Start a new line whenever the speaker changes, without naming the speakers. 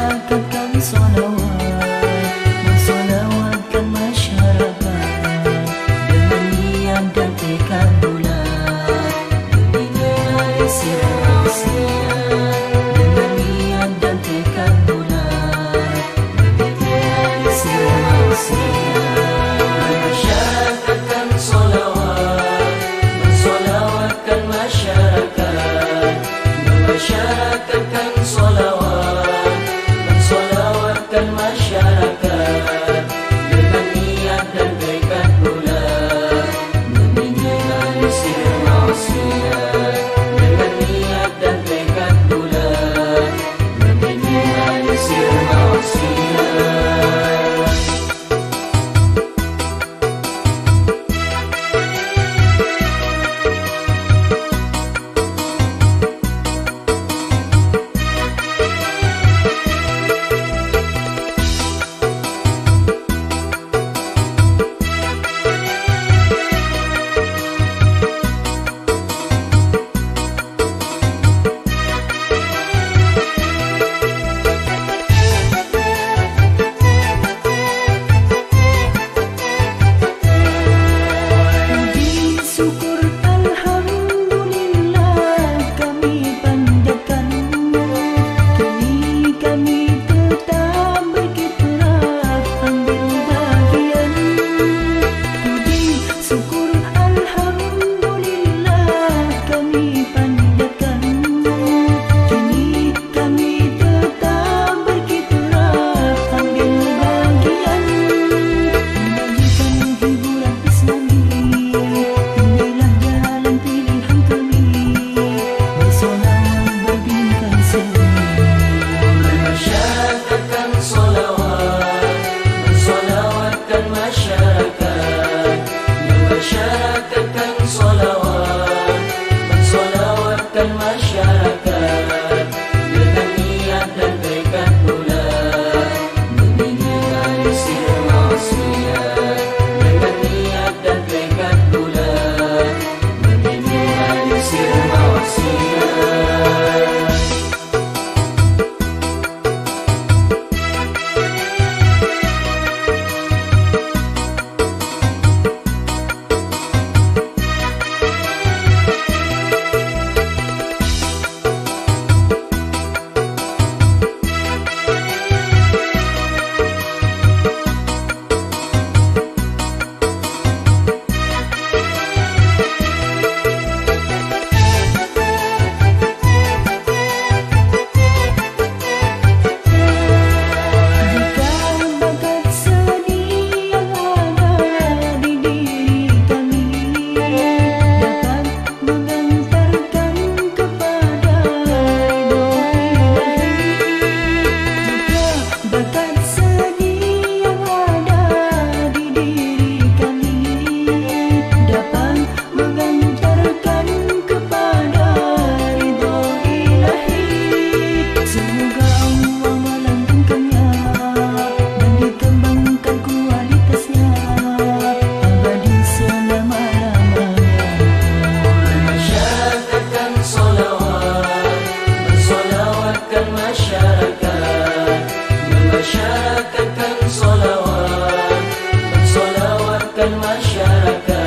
mensyarakat solawat, mensolawatkan masyarakat dengan niat dan tekad bulat, dengan isi wasiat, dengan niat dan tekad bulat, dengan isi wasiat. Mensyarakat solawat, mensolawatkan masyarakat, mensyarakat solawat, mensolawatkan masyarakat dengan niat dan tekad bulat, meninggikan isi wasiat, dengan niat dan tekad bulat, meninggikan isi wasiat. Mensyarakat solawat, mensolawatkan masyarakat dengan niat dan tekad bulat, meninggikan isi wasiat, dengan niat dan tekad bulat, meninggikan isi wasiat. Mensyarakat solawat, mensolawatkan masyarakat